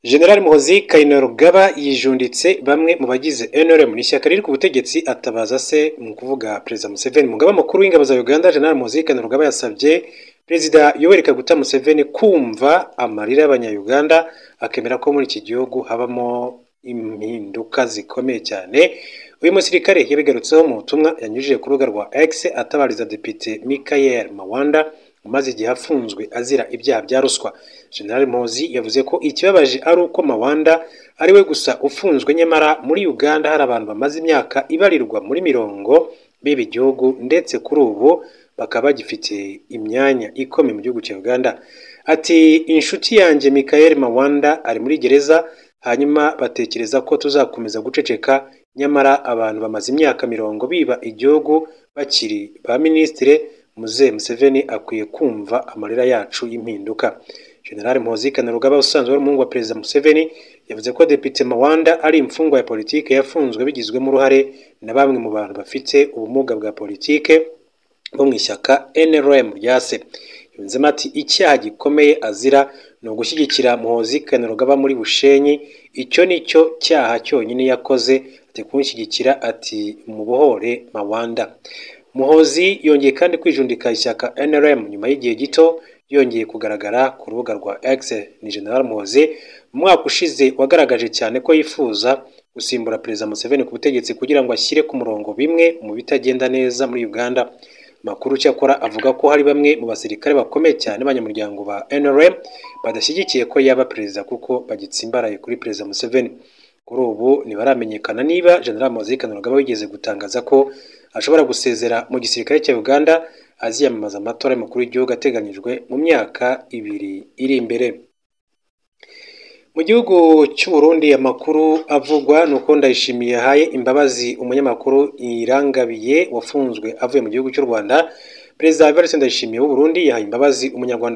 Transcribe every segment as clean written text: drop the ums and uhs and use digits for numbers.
General Muhoozi Kainerugaba yijunditse bamwe mu bagize NRM n'ishyaka riri ku butegetsi atabaza se mu kuvuga Perezida Museveni. Umugaba mukuru w'ingabo za Uganda General Muhoozi Kainerugaba yasabye Perezida Yoweri Kaguta Museveni kumva amarira y'abanya-Uganda akemera ko muri iki gihugu habamo impinduka zikomeye cyane. Uyu musirikare yabigarutseho mu butumwa yanyujije ku rubuga rwa X atabariza Depite Michael Mawanda umaze igihe afunzwe azira ibyaha bya ruswa. General Muhoozi yavuze ko ikibabaje ari uko Mawanda ari we gusa ufunzwe, nyamara muri Uganda hari abantu bamaze imyaka ibarirwa muri mirongo bibi gihugu ndetse kuri ubu bakaba bagifite imyanya ikomeye mu gihugu cya Uganda. Ati inshuti yanjye Michael Mawanda ari muri gereza, hanyuma batekereza ko tuzakomeza guceceka, nyamara abantu bamaze imyaka mirongo biba igihugu bakiri ba ministre. Muze Museveni akwiye kumva amarira yacu y'impinduka. General Muhoozi Kainerugaba usanzwe ari umuhungu wa Perezida Museveni yavuze ko Depite Mawanda ari imfungwa ya politike yafunzwe bigizwemo uruhare na bamwe mu bantu bafite ubumuga bwa politike bo mu ishyaka NRM rya se. Yunzemo ati icyaha gikomeye azira ni ugushyigikira Muhoozi Kainerugaba muri Bushenyi. Icyo nicyo cyaha cyonyine yakoze, ati kumushyigikira, ati mubohore Mawanda. Muhoozi yongeye kandi kwijundika ishyaka NRM nyuma y'igihe gito yongeye kugaragara ku rubuga rwa X. Ni General Muhoozi mu mwaka ushize wagaragaje cyane ko yifuza gusimbura Perezida Museveni ku butegetsi kugira ngo ashyire ku murongo bimwe mu bitagenda neza muri Uganda. Makuru cyakora avuga ko hari bamwe mu basirikare bakomeye cyane b'abanyamuryango ba NRM badashyigikiye ko yaba perezida kuko bagitsimbaraye kuri Perezida Museveni. Kuri ubu ntibaramenyekana niba General Muhoozi Kainerugaba wigeze gutangaza ko ashobora gusezera mu gisirikare cya Uganda aziyamamaza amatora y'umukuru w'igihugu ateganyijwe mu myaka 2 iri imbere. Mu gihugu cy'u Burundi amakuru avugwa nuko Ndayishimiye yahaye imbabazi umunyamakuru Irangabiye wafunzwe avuye mu gihugu cy'u Rwanda. Perezida Evariste Ndayishimiye w'u Burundi yahaye imbabazi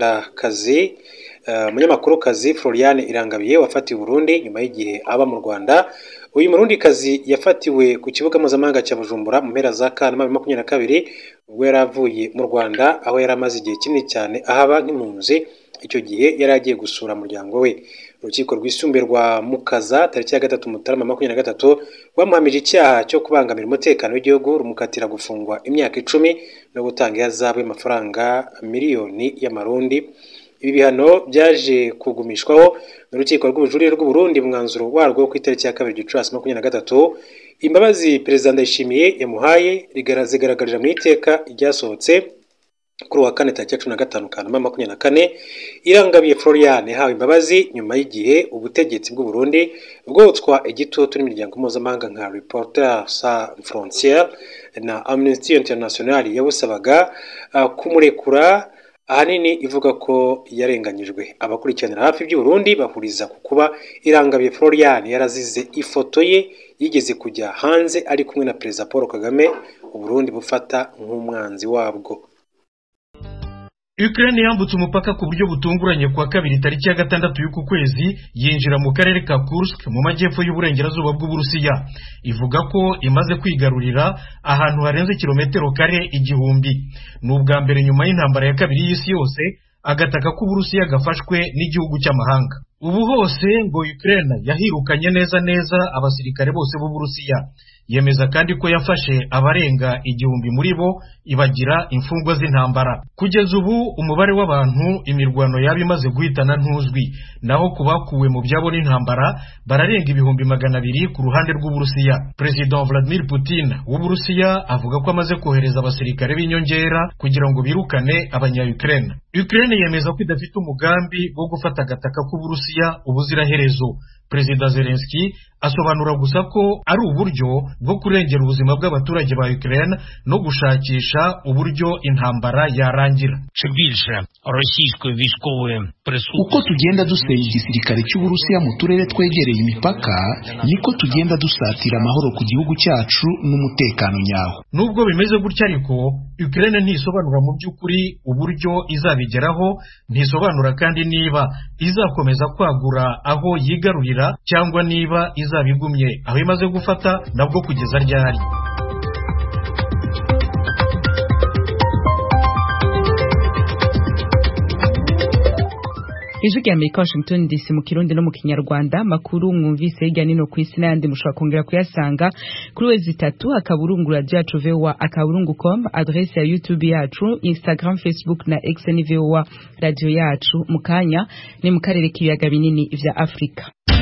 umunyamakurukazi Floriane Irangabiye wafatiwe Burundi nyuma y'igihe aba mu Rwanda. Uyu Murundikazi yafatiwe ku kibuga mpuzamahanga cya Bujumbura mu mpera za Kanama 2022 ubwo yari avuye mu Rwanda, aho yari amaze igihe kinini cyane ahaba nk'impunzi. Icyo gihe yari agiye gusura umuryango we. Urukiko rwisumbuye rwa Mukaza tariki ya 3 Mutarama 2023 rwamuhamije icyaha cyo kubangamira umutekano w'igihugu, rumukatira gufungwa imyaka 10 no gutanga ihazabu y'amafaranga miliyoni y'amarundi. Ibi bihano byaje kugumishwaho n'urukiko rw'ubujurire rw'u Burundi mu mwanzuro warwo ku itariki ya 2 Gicurasi 2023. Imbabazi Perezida Ndayishimiye yamuhaye zigaragarira mu iteka ryasohotse kuri wa 4 tariki 15 Kanama 2024. Irangabiye Floriane yahawe imbabazi nyuma y'igihe ubutegetsi bw'u Burundi bwotswa igitutu n'imiryango mpuzamahanga nka Reporters Sans Frontières na Amnesty International yabusabaga kumurekura, ahanini ivuga ko yarenganyijwe. Abakurikiranira hafi by'u Burundi bahuriza ku kuba Irangabiye Floriane yarazize ifoto ye yigeze kujya hanze ari kumwe na Perezida Paul Kagame, u Burundi bufata nk'umwanzi wabwo. Ukraine yambutse umupaka ku buryo butunguranye kwa 2 tariki ya 6 y'uku kwezi yinjira mu karere ka Kursk mu majyepfo y'uburengerazuba bw'Uburusiya. Ivuga ko imaze kwigarurira ahantu harenze kilometero kare 1000. Ni ubwa mbere nyuma y'intambara ya kabiri y'isi yose agataka k'Uburusiya gafashwe n'igihugu cy'amahanga. Ubu hose ngo Ukraine yahirukanye neza abasirikare bose b'Uburusiya. Yemeza kandi ko yafashe abarenga 1000 muri bo ibagira imfungwa z'intambara. Kugeza ubu umubare w'abantu imirwano yaba imaze guhitana ntuzwi, naho kubakuwe mu byabo n'intambara bararenga 200,000 ku ruhande rw'Uburusiya. President Vladimir Putin w'Uburusiya avuga ko amaze kohereza abasirikare b'inyongera kugira ngo birukane abanya-Ukraine. Ukraine yemeza ko idafite umugambi wo gufata agataka k'Uburusiya ubuziraherezo. Perezida Zelensky asobanura gusa ko ari uburyo bwo kurengera ubuzima bw'abaturage ba Ukraine no gushakisha uburyo intambara yarangira. Uko tugenda dusenya igisirikare cy'Uburusiya mu turere twegereye imipaka, niko tugenda dusatira amahoro ku gihugu cyacu n'umutekano nyawo. Nubwo bimeze gutya ariko Ukraine ntisobanura mu by'ukuri uburyo izabigeraho, ntisobanura kandi niba izakomeza kwagura aho yigarurira cyangwa niba izabigumye aho imaze gufata nabwo kugeza ryari. ijwi rya Amerika Washington DC mu Kirundi no mu Kinyarwanda. Makuru mwumvise hirya nino ku isi n'ayandi mushobora kongera kuyasanga kuri wezi 3 akaburungu radio yacu VOA akaburungu.com, adresse ya YouTube yacu, Instagram, Facebook na X ni VOA radio yacu. Mukanya ni mu karere k'ibiyaga binini vya Afrika.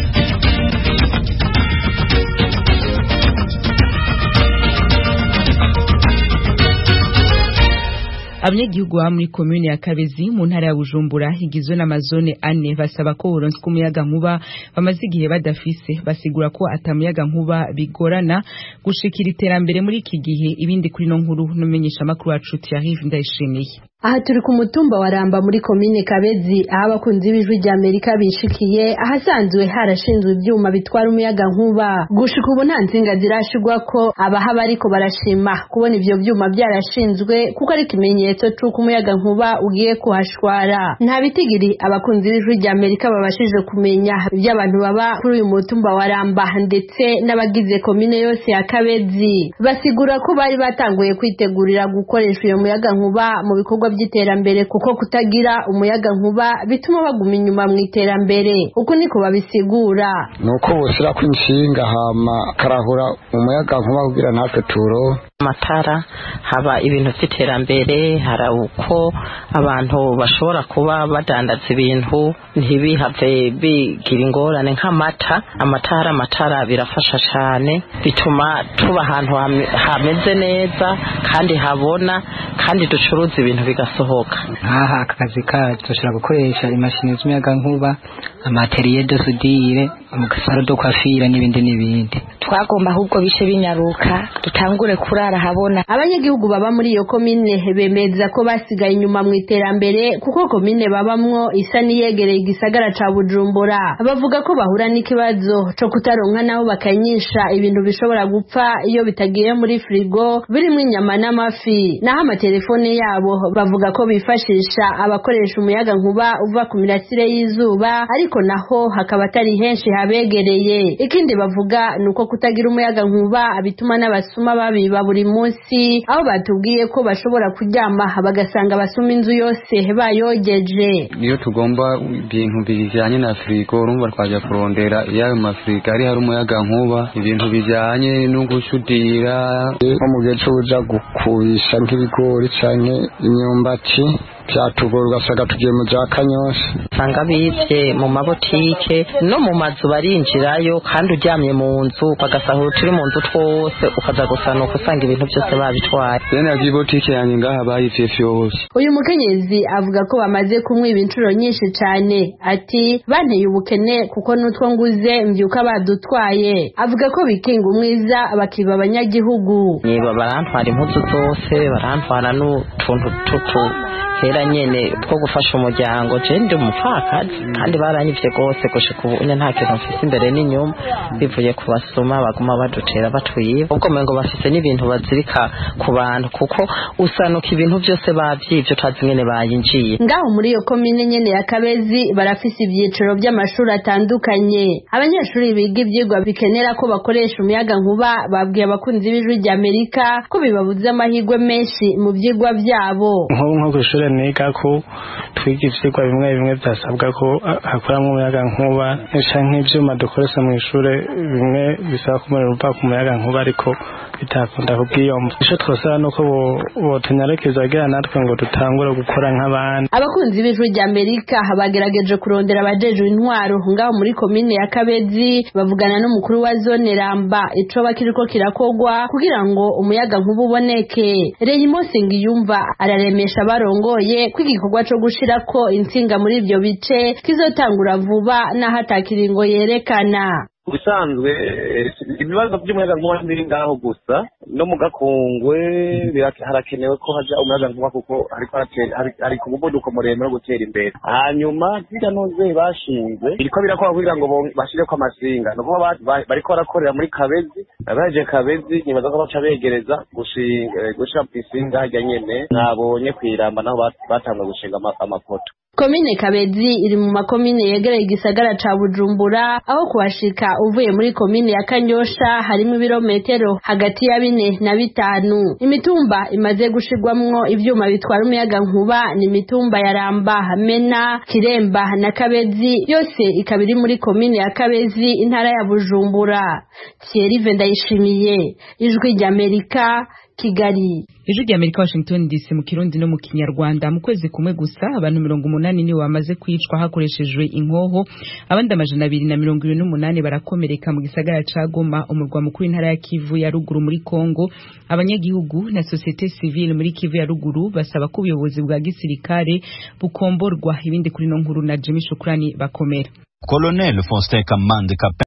Abanyagihugu ba muri commune ya Kabezi mu ntara ya Bujumbura higizwe n'amazone 4 basaba ko uronswe umuyaga nkuba bamaze igihe badafise. Basigura ko atamuyaga nkuba bigorana gushikira iterambere muri iki gihe. Ibindi kuri no nkuru numenyesha makuru wacu Thierry Ndayishimiye. Aha turi ku mutumba wa Ramba muri commune Kabezi, aho abakunzi b'ijwi rya Amerika bishikiye ahasanzwe harashinzwe ibyuma bitwara umuyaga nkuba. Gushika ubu nta nsinga zirashigwa ko abahaba ariko barashima kubona ivyo byuma byarashinzwe kuko ari kimenyetso c'uko umuyaga nkuba ugiye kuhashwara. Nta bitigiri abakunzi b'ijwi rya Amerika babashije kumenya by'abantu baba kuri uyu mutumba wa Ramba ndetse n'abagize commune yose ya Kabezi. Basigura ko bari batanguye kwitegurira gukoresha uyo muyaga nkuba mu bikorwa by'iterambere kuko kutagira umuyaga nkuba bituma baguma inyuma mu iterambere. Uko niko babisigura. Nuko bosira kw'inshinga hama karahura umuyaga nkuba kugira natwe turo amatara haba ibintu by'iterambere. Hari uko abantu bashobora kuba badandaza ibintu ntibihave bigira ingorane nk'amata. Amatara birafasha cyane, bituma tuba ahantu hameze neza kandi habona kandi ducuruza ibintu bigasohoka. Aha akazi kacu dushobora gukoresha imashini z'umuyaga nkuba, amateriye de sudire, amakasaro do kwafira n'ibindi. Twagomba ahubwo bishe binyaruka dutangure kurara habona. Abanyagihugu baba muri iyo komine bemeza ko basigaye inyuma mu iterambere kuko komine babamwo isa niyegereye igisagara ca Bujumbura. Bavuga ko bahura n'ikibazo co kutaronka naho bakanyisha ibintu bishobora gupfa iyo bitagiye muri frigo birimo inyama n'amafi. Naho amatelefone yabo bavuga ko bifashisha abakoresha umuyaga nkuba uva ku mirasire y'izuba, ariko naho hakaba atari henshi habegereye. Ikindi bavuga nuko kutagira umuyaga nkuba bituma n'abasuma babiba buri munsi, aho batubwiye ko bashobora kuryama bagasanga abasuma inzu yose bayogeje. Iyo tugomba ibintu bijanye na frigo urumva twaje kurondera iyo mafrigo ari hari umuyaga nkuba, ibintu bijanye no gushudira nko mu gihe cyo gukubisha nk'ibigori canke imyumbati byatugora ugasanga tugiye mu za Kanyosha. Sanga bivye mu mabotike no mu mazu barinjirayo kandi uryamye mu nzu bagasahura turi mu nzu twose ukaza gusanuka usanga ibintu byose babitwaye. Bene y'ibotike yanjye ngaha bayivye yose. Uyu mukenyezi avuga ko bamaze kumwiba inshuro nyinshi cyane. Ati banteye ubukene kuko nutwo nguze mbyuka badutwaye. Avuga ko bikinga umwiza bakiba abanyagihugu. Niba barantwara impuzu zose, barantwara n'utuntu tutu hera nyene two gufasha umuryango. Je ndi umupfakazi kandi baranyivye gose gushika ubu nta kintu mfise imbere n'inyuma bivuye kubasoma baguma badutera batwiba. Ubwo mengo bafise n'ibintu bazirika ku bantu kuko usanuka ibintu byose bavyivyo tazi nyene bayinjiye. Ngaho muri iyo komine nyene ya Kabezi barafise ivyiciro by'amashuri atandukanye. Abanyeshuri biga ivyigwa bikenera ko bakoresha umuyaga nkuba babwiye abakunzi b'ijwi rya Amerika ko bibabuza amahirwe menshi mu vyigwa vyabo. Nko kw'ishure niga ko twiga ivyigwa bimwe byasabwa ko hakoramwo umuyaga nkuba canke ivyuma dukoresha mu ishure bimwe bisaba ko umuriro uva ku muyaga nkuba ariko bitakunda kubwiyomva. Ico twosaba nuko botunyarekeza kugira natwe ngo dutangure gukora nk'abandi. Abakunzi b'ijwi rya Amerika bagerageje kurondera abajejwe intwaro ngaho muri komine ya Kabezi bavugana n'umukuru wa zone Ramba ico bakiriko kirakogwa kugira ngo umuyaga nkuba uboneke. Reyimo Singiyumva araremesha barongoye kwigikorwa co gushirako intsinga muri ivyo bice kizotangura vuba naho atakiringo yerekana. Bisanzwe ibibazo by'umuyaga nkuba biri ngaho gusa no mu Gakungwe harakenewe ko haja umuyaga nkuba kuko ari ku muvuduko muremure wo gutera imbere. Hanyuma zira noze bashinze biriko birakora kugira ngo bashireko amasinga no kuba bariko barakorera muri Kabezi. Abaje Kabezi nibaza ko baca begereza gushira isinga hajya nyene nabonye kwiramba naho batangwa gushinga amapoto. Komine Kabezi iri mu makomine yegereye igisagara ca Bujumbura, aho kuhashika uvuye muri komine ya Kanyosha harimo ibirometero hagati ya 4 na 5. Imitumba imaze gushirwamwo ivyuma bitwara umuyaga nkuba ni imitumba ya Ramba, Mena, Kiremba na Kabezi, yose ikabiri muri komine ya Kabezi intara ya Bujumbura. Thierry Ndayishimiye, Ijwi ry'Amerika, Kigali. Ijwi ry'Amerika, Washington DC, mu Kirundi no mu Kinyarwanda. Mu kwezi kumwe gusa abantu 80 nibo bamaze kwicwa hakoreshejwe inkoho, abandi 228 barakomereka mu gisagara ca Goma, umurwa mukuru intara ya Kivu ya ruguru muri Kongo. Abanyagihugu na societe civile muri Kivu ya ruguru basaba ko ubuyobozi bwa gisirikare bukomborwa. Ibindi kuri no nkuru na Jimmy Shukrani bakomera. Colonel Faustin Kamande